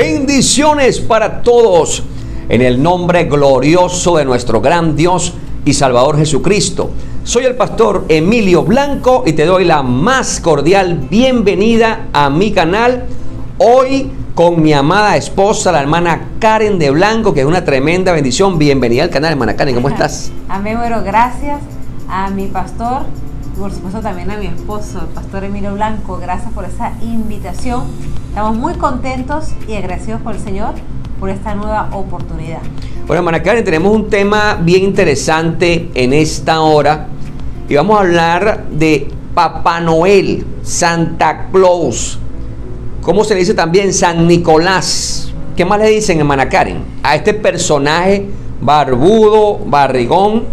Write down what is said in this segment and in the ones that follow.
Bendiciones para todos en el nombre glorioso de nuestro gran Dios y Salvador Jesucristo. Soy el pastor Emilio Blanco y te doy la más cordial bienvenida a mi canal. Hoy con mi amada esposa, la hermana Karen de Blanco, que es una tremenda bendición. Bienvenida al canal, hermana Karen, ¿cómo estás? Amén, bueno, gracias a mi pastor y por supuesto también a mi esposo, el pastor Emilio Blanco. Gracias por esa invitación. Estamos muy contentos y agradecidos por el Señor por esta nueva oportunidad. Bueno, hermana Karen, tenemos un tema bien interesante en esta hora y vamos a hablar de Papá Noel, Santa Claus. ¿Cómo se le dice también? San Nicolás. ¿Qué más le dicen, hermana Karen? A este personaje barbudo, barrigón,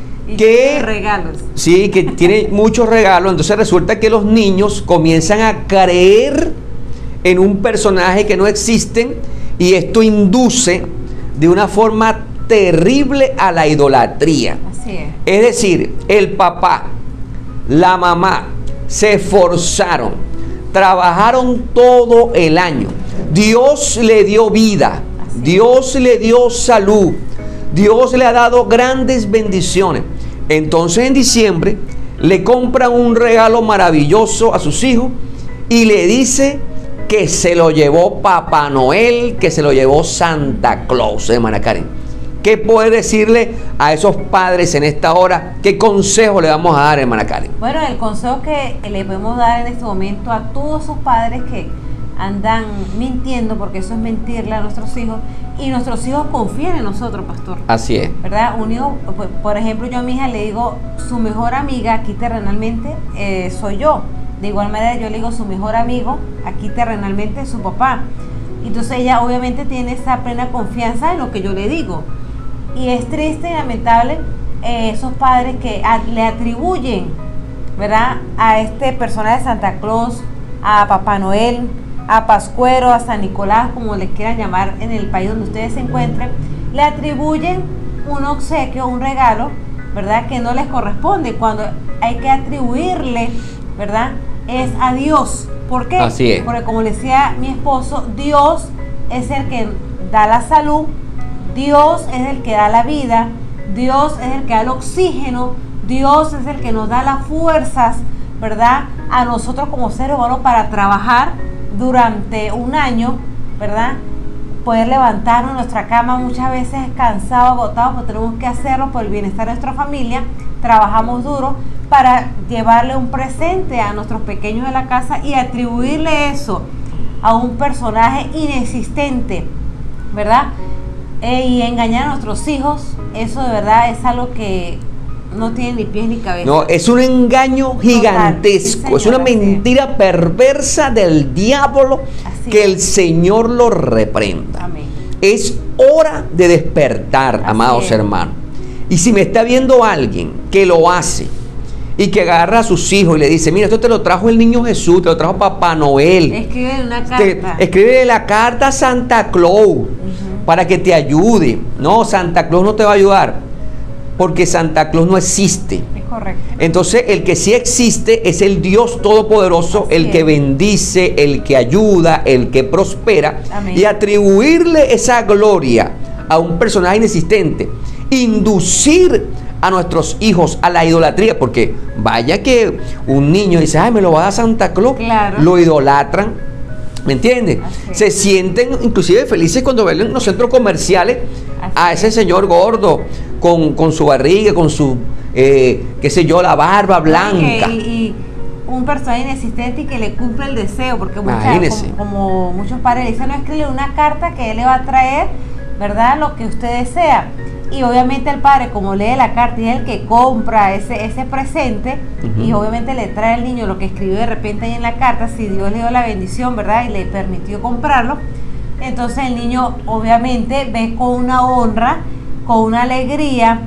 que regalos. Sí, que tiene muchos regalos. Entonces resulta que los niños comienzan a creer en un personaje que no existe y esto induce de una forma terrible a la idolatría. Así es. Es decir, el papá, la mamá se esforzaron, trabajaron todo el año. Dios le dio vida, Dios le dio salud, Dios le ha dado grandes bendiciones. Entonces en diciembre le compran un regalo maravilloso a sus hijos y le dice que se lo llevó Papá Noel, que se lo llevó Santa Claus, hermana Karen. ¿Qué puede decirle a esos padres en esta hora? ¿Qué consejo le vamos a dar, hermana Karen? Bueno, el consejo que le podemos dar en este momento a todos esos padres que andan mintiendo, porque eso es mentirle a nuestros hijos, y nuestros hijos confían en nosotros, pastor. Así es. ¿Verdad? Un hijo, por ejemplo, yo a mi hija le digo, su mejor amiga aquí terrenalmente soy yo. De igual manera yo le digo, su mejor amigo aquí terrenalmente es su papá. Entonces ella obviamente tiene esa plena confianza en lo que yo le digo. Y es triste y lamentable esos padres que le atribuyen, ¿verdad?, a este personaje de Santa Claus, a Papá Noel, a Pascuero, a San Nicolás, como les quieran llamar en el país donde ustedes se encuentren, le atribuyen un obsequio, un regalo, ¿verdad?, que no les corresponde, cuando hay que atribuirle, ¿verdad?, es a Dios. ¿Por qué? Así es. Porque como le decía mi esposo, Dios es el que da la salud, Dios es el que da la vida, Dios es el que da el oxígeno, Dios es el que nos da las fuerzas, ¿verdad?, a nosotros como seres humanos para trabajar durante un año, ¿verdad?, poder levantarnos en nuestra cama muchas veces cansados, agotados, pero tenemos que hacerlo por el bienestar de nuestra familia. Trabajamos duro para llevarle un presente a nuestros pequeños de la casa y atribuirle eso a un personaje inexistente, ¿verdad? Y engañar a nuestros hijos, eso de verdad es algo que no tiene ni pies ni cabeza. No, es un engaño gigantesco. Total, sí, señor, es una mentira perversa del diablo. Así que el Señor lo reprenda. Amén. Es hora de despertar, amados hermanos. Y si me está viendo alguien que lo hace y que agarra a sus hijos y le dice, mira, esto te lo trajo el niño Jesús, te lo trajo Papá Noel. Escribe una carta. Escribe la carta a Santa Claus para que te ayude. No, Santa Claus no te va a ayudar, porque Santa Claus no existe. Es correcto. Entonces el que sí existe es el Dios Todopoderoso, el que bendice, el que ayuda, el que prospera. Amén. Y atribuirle esa gloria a un personaje inexistente, inducir a nuestros hijos a la idolatría, porque vaya que un niño dice, ay, me lo va a dar Santa Claus, claro, lo idolatran, ¿me entiendes? Se sienten inclusive felices cuando ven en los centros comerciales a ese señor gordo con su barriga, con su, qué sé yo, la barba blanca. Y un personaje inexistente y que le cumple el deseo, porque como muchos padres le dicen, no, escribe una carta que él le va a traer, ¿verdad?, lo que usted desea. Y obviamente el padre, como lee la carta y es el que compra ese presente, y obviamente le trae al niño lo que escribió de repente ahí en la carta, si Dios le dio la bendición, ¿verdad?, y le permitió comprarlo, entonces el niño obviamente ve con una honra, con una alegría,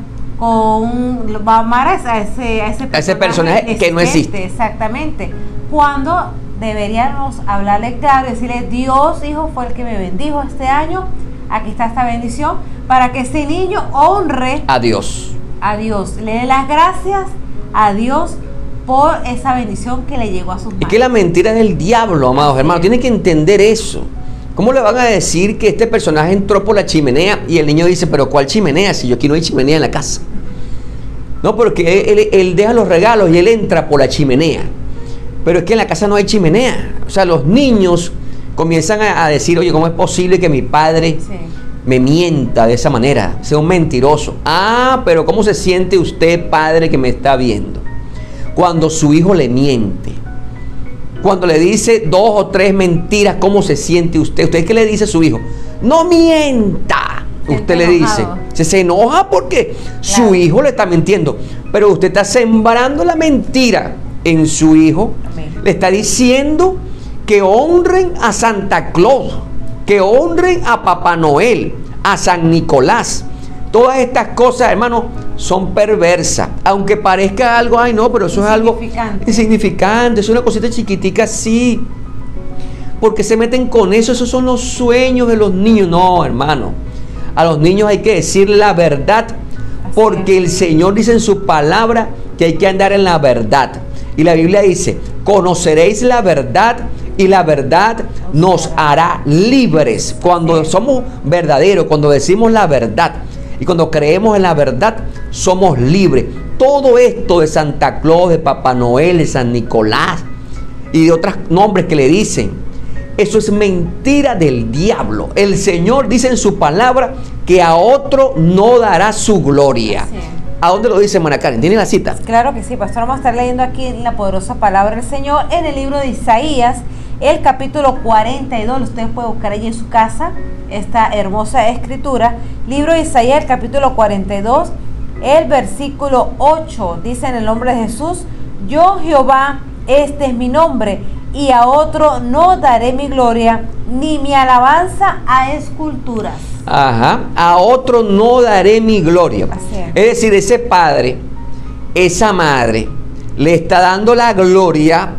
va a amar a ese personaje que no existe. Exactamente. Cuando deberíamos hablarle claro y decirle, Dios, hijo, fue el que me bendijo este año, aquí está esta bendición, para que ese niño honre a Dios. A Dios, le dé las gracias a Dios por esa bendición que le llegó a sus manos. Es que la mentira es del diablo, amados hermanos. Tienen que entender eso. ¿Cómo le van a decir que este personaje entró por la chimenea? Y el niño dice, pero ¿cuál chimenea? Si yo aquí no hay chimenea en la casa. No, porque él deja los regalos y él entra por la chimenea. Pero es que en la casa no hay chimenea. O sea, los niños comienzan a decir, oye, ¿cómo es posible que mi padre me mienta de esa manera? Sea un mentiroso. Ah, pero ¿cómo se siente usted, padre, que me está viendo? Cuando su hijo le miente. Cuando le dice 2 o 3 mentiras, ¿cómo se siente usted? ¿Usted qué le dice a su hijo? ¡No mienta! Usted le dice. Se enoja porque su hijo le está mintiendo. Pero usted está sembrando la mentira en su hijo. Amén. Le está diciendo que honren a Santa Claus, que honren a Papá Noel, a San Nicolás. Todas estas cosas, hermano, son perversas. Aunque parezca algo, ay no, pero eso es algo insignificante, es una cosita chiquitica, sí. Porque se meten con eso, esos son los sueños de los niños. No, hermano, a los niños hay que decir la verdad, porque el Señor dice en su palabra que hay que andar en la verdad. Y la Biblia dice, conoceréis la verdad y la verdad nos hará libres. Cuando somos verdaderos, cuando decimos la verdad y cuando creemos en la verdad, somos libres. Todo esto de Santa Claus, de Papá Noel, de San Nicolás y de otros nombres que le dicen, eso es mentira del diablo. El Señor dice en su palabra que a otro no dará su gloria. ¿A dónde lo dice, hermana Karen? ¿Tiene la cita? Claro que sí, pastor. Vamos a estar leyendo aquí en la poderosa palabra del Señor en el libro de Isaías, el capítulo 42. Ustedes pueden buscar allí en su casa esta hermosa escritura. Libro de Isaías, el capítulo 42, el versículo 8. Dice en el nombre de Jesús: yo Jehová, este es mi nombre, y a otro no daré mi gloria, ni mi alabanza a esculturas. Ajá, a otro no daré mi gloria. Es decir, ese padre, esa madre, le está dando la gloria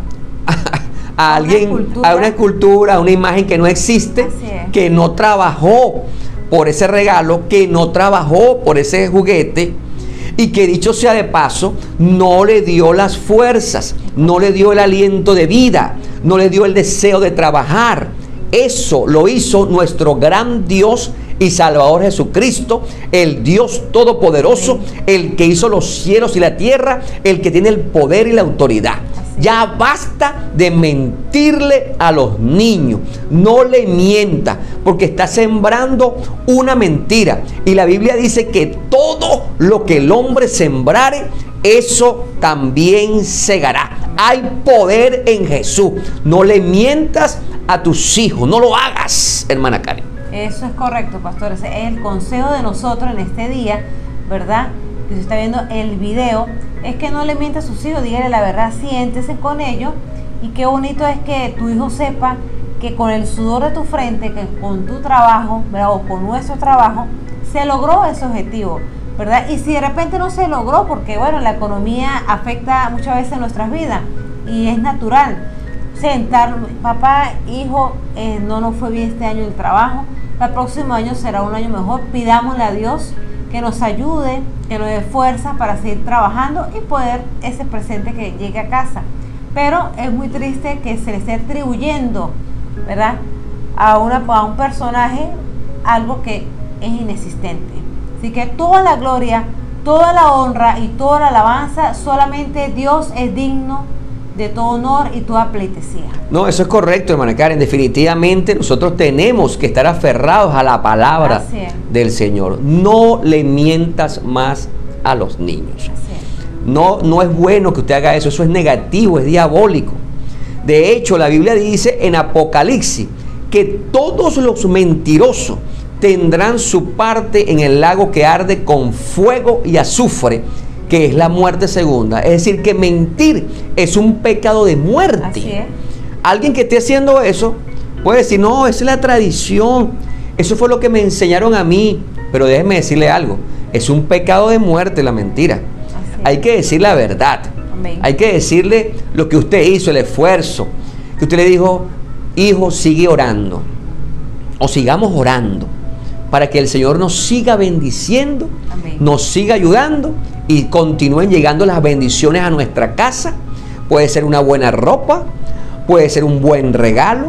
a alguien, a una escultura, a una imagen que no existe, que no trabajó por ese regalo, que no trabajó por ese juguete, y que dicho sea de paso, no le dio las fuerzas, no le dio el aliento de vida, no le dio el deseo de trabajar. Eso lo hizo nuestro gran Dios y Salvador Jesucristo, el Dios Todopoderoso, el que hizo los cielos y la tierra, el que tiene el poder y la autoridad. Ya basta de mentirle a los niños. No le mienta, porque está sembrando una mentira. Y la Biblia dice que todo lo que el hombre sembrare, eso también segará. Hay poder en Jesús. No le mientas a tus hijos. No lo hagas, hermana Karen. Eso es correcto, pastor. Ese es el consejo de nosotros en este día, ¿verdad? Que se está viendo el video, es que no le mienta a sus hijos, dígale la verdad, siéntese con ellos. Y qué bonito es que tu hijo sepa que con el sudor de tu frente, que con tu trabajo, ¿verdad? O con nuestro trabajo, se logró ese objetivo, ¿verdad? Y si de repente no se logró, porque bueno, la economía afecta muchas veces nuestras vidas y es natural sentar, papá, hijo, no nos fue bien este año el trabajo, el próximo año será un año mejor, pidámosle a Dios que nos ayude, que nos dé fuerza para seguir trabajando y poder ese presente que llegue a casa. Pero es muy triste que se le esté atribuyendo, ¿verdad?, a un personaje algo que es inexistente. Así que toda la gloria, toda la honra y toda la alabanza, solamente Dios es digno de todo honor y toda pleitesía. No, eso es correcto, hermana Karen. Definitivamente nosotros tenemos que estar aferrados a la palabra del Señor. No le mientas más a los niños. No es bueno que usted haga eso. Eso es negativo, es diabólico. De hecho, la Biblia dice en Apocalipsis que todos los mentirosos tendrán su parte en el lago que arde con fuego y azufre, que es la muerte segunda. Es decir, que mentir es un pecado de muerte. Así es. Alguien que esté haciendo eso puede decir, no, esa es la tradición, eso fue lo que me enseñaron a mí. Pero déjeme decirle algo, es un pecado de muerte la mentira. Hay que decir la verdad. Amén. Hay que decirle lo que usted hizo, el esfuerzo, que usted le dijo, hijo, sigue orando, o sigamos orando, para que el Señor nos siga bendiciendo. Amén. Nos siga ayudando y continúen llegando las bendiciones a nuestra casa. Puede ser una buena ropa, puede ser un buen regalo,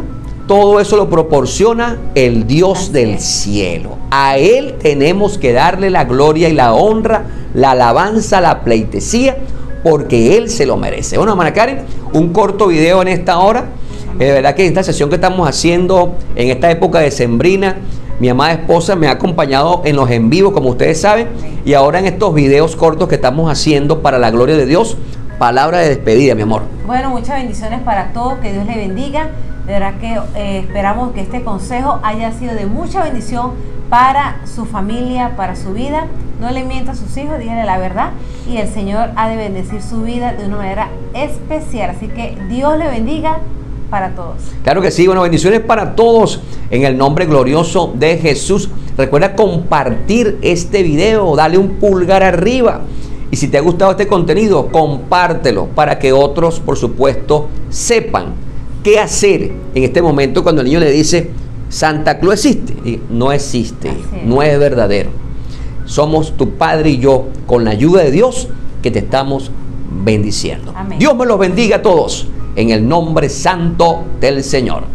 todo eso lo proporciona el Dios Así del es. cielo. A Él tenemos que darle la gloria y la honra, la alabanza, la pleitesía, porque Él se lo merece. Bueno, hermana Karen, un corto video en esta hora. De verdad que esta sesión que estamos haciendo en esta época decembrina, mi amada esposa me ha acompañado en los en vivo, como ustedes saben, y ahora en estos videos cortos que estamos haciendo para la gloria de Dios. Palabra de despedida, mi amor. Bueno, muchas bendiciones para todos, que Dios le bendiga. De verdad que esperamos que este consejo haya sido de mucha bendición para su familia, para su vida. No le mienta a sus hijos, dígale la verdad y el Señor ha de bendecir su vida de una manera especial. Así que Dios le bendiga para todos. Claro que sí, bueno, bendiciones para todos en el nombre glorioso de Jesús. Recuerda compartir este video, dale un pulgar arriba. Y si te ha gustado este contenido, compártelo para que otros, por supuesto, sepan qué hacer en este momento cuando el niño le dice, Santa Claus existe. Y no existe, no es verdadero. Somos tu padre y yo, con la ayuda de Dios, que te estamos bendiciendo. Amén. Dios me los bendiga a todos en el nombre santo del Señor.